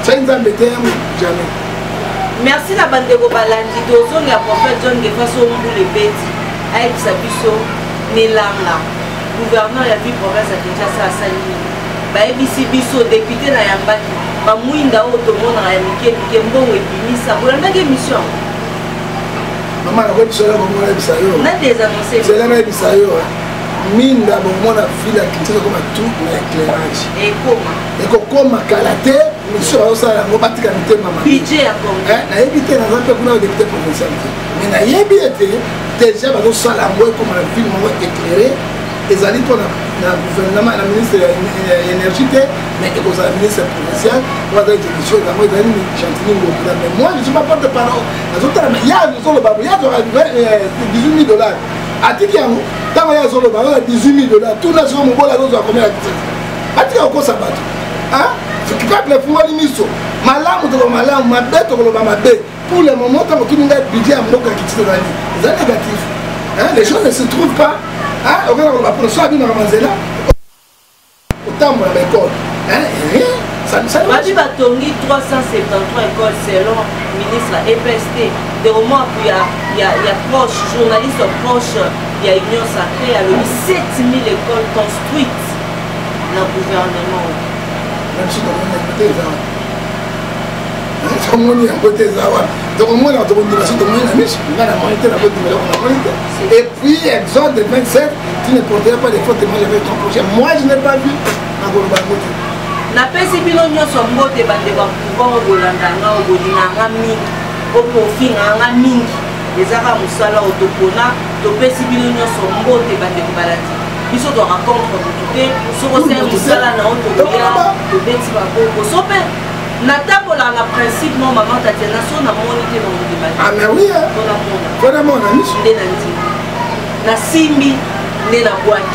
merci la bande de balandi dozong ya prophète John Gefaso mbule beti ayebisa biso nelanga gouverneur ya ville province ya Kinshasa asali bayebisi biso député na yambaki bamwinda oyo tomonaka ya mike mike mbongo ebimisa bolandaki émission mama nakoyebisa yo komona yebisa yo na des annoncé zela nayebisa yo mine là bon moi la ville à Kinshasa comme tout mais éclairage et comment et comme kalaté monsieur ça la mobatika nité maman budget à comme hein na éviter na zampe kuna au député provincial mais na yebi été déjà ba ça la moi comme la ville moi éclairée les alliés pour na gouvernement la ministre de l'énergie mais que vous avez ministre provincial moi dans des choses là moi dans une chantier mais moi je suis pas porte parole les autres mais il y a sur le bas il y a dix-huit mille dollars à dire qu'il y a tant il y a sur le bas dix-huit mille dollars tout nation mon bon la dose à combien à dire encore ça bat hein ce qui fait le fond limiso malamu to malamu mabe to lo mabe pour le moment tant que tout le monde budget à mboka qui tire dans les négatifs hein les choses ne se trouvent pas hein on va pour ça bien ramazela autant pour l'école hein rien ça ça va dire batongi trois cent septante-trois écoles selon ministre E P S T de au moins il y a il y a il y a proche journaliste proche il y a Union Sacrée à le sept mille écoles construites dans le gouvernement même si on est côté ça on est à côté ça donc moi là on dit parce que on est mis on a la moitié la bonne numéro on a moitié et puis exode de vingt-sept tu ne porteras pas des fautes moi j'avais ton projet moi je n'ai pas vu na Goloba côté na pesi bino nyonso mbote bande ba pouvoir kolandanga obolinganga mingi okofinganga mingi ezaka mosala otopona topesi bino nyonso mbote bande kobalandi biso to rencontre te soko se mosala na otokoya tobeti baboko so mpe natambola na principe mo maman Tatiana so namoni te bamondimaki ah mais oui mpona mona miso nde na ndimi nasimbi nde na bwaki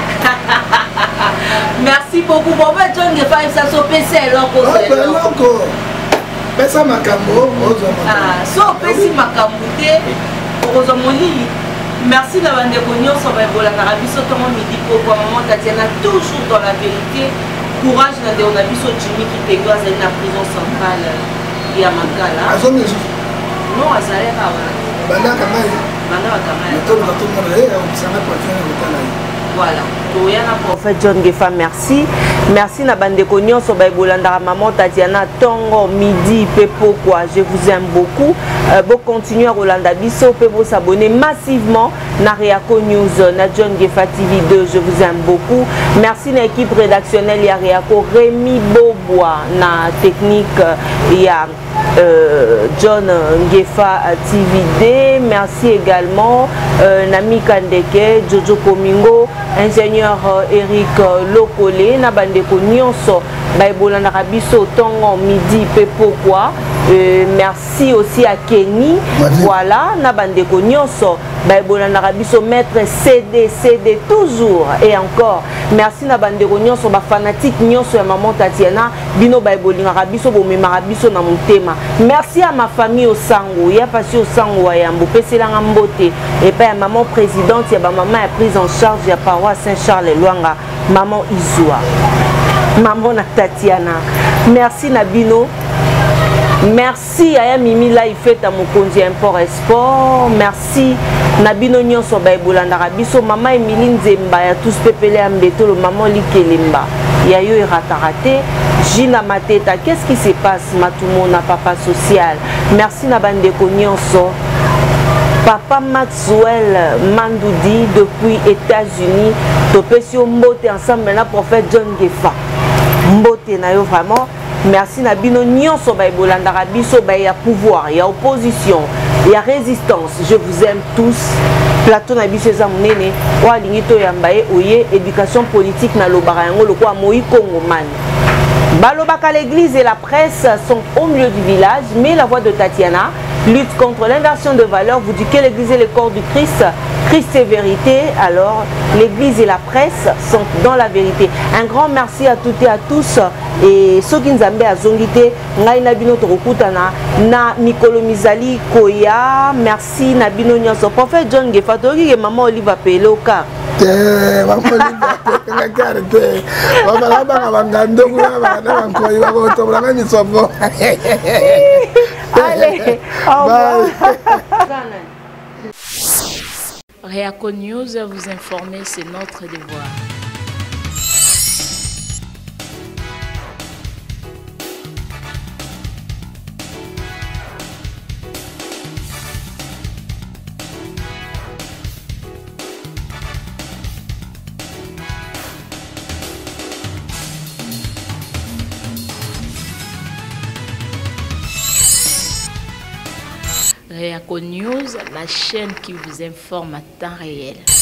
merci beaucoup bon ben John Ngefa ça so pesi eloko eloko pesa makambo ah so pesi makambo te okozwa molili merci na bandeko nyonso baebolaka biso ntongo midi pokwa maman Tatiana toujours dans la vérité courage na ndeko na biso Jimmy Kitego azali na prison centrale ya Makala azomi non azalaka wana bandaka ngai bandaka ngai toloka tomona ye osanga patien kotala ye voilà toyana prophète John Ngefa merci merci na bandeko nyonso baebolandaka maman Tatiana tongo midi pe pokwa je vous aime beaucoup euh, bon continuer à rolanda biso pe vous s'abonner massivement na Reaco News na John Ngefa T V deux je vous aime beaucoup merci na équipe rédactionnelle ya Reaco Rémi Bobois na technique ya Euh, John Ngefa T V D merci également euh, Nami Kandeke Jojo Komingo ingénieur euh, Eric euh, Lokole na bandeko nyonso baebolanda biso tongo midi pe pourquoi euh, merci aussi à Kenny voilà na bandeko nyonso baebolanda biso maître C D C D toujours et encore merci na bandeko nyonso ba fanatique nyonso ya maman Tatiana bino baebolinga biso bomema biso na motema merci à ma famille au sango ya pasi au sango wa yambo peselanga mbote et pas maman présidente ya ba maman a prise en charge ya paroisse Saint-Charles Luanga maman Izua maman na Tatiana merci na bino merci à Mimi Live fête à Mokonzi Import Export merci Nabino Nyonso Baïbolanda Rabiso maman Emiline Zemba ya tous pepele ambeto le maman Likelemba Yayo et Ratarate Gina Mateta qu'est-ce qui se passe Matumona papa social merci Nabandeko Nyonso Papa Maxwell Mandoudi depuis États-Unis Topesio Mbote ensemble na prophète John Ngefa Mbote na yo vraiment merci na bino nyonso baebolanda biso ba ya pouvoir ya opposition ya résistance je vous aime tous plateau na biso za munene wa lingito ya mbaye oye éducation politique na lobara yango lokwa moi Congo man balobaka l'église et la presse sont au milieu du village mais la voix de Tatiana lutte contre l'inversion de valeurs vous dit que l'église est le corps du Christ Christ est vérité alors l'église et la presse sont dans la vérité un grand merci à toutes et à tous et ceux qui nous ont azongité ngai na bino tokutana na mikolo mizali koya merci na bino nyonso prophète John Ngefa toki maman Oliva Peloka te maman Oliva Peloka carte baba baba bangando baba na bankoi bako tobranga misopo allez au revoir Reaco News, vous informer, c'est notre devoir. Réaco News, la chaîne qui vous informe à temps réel.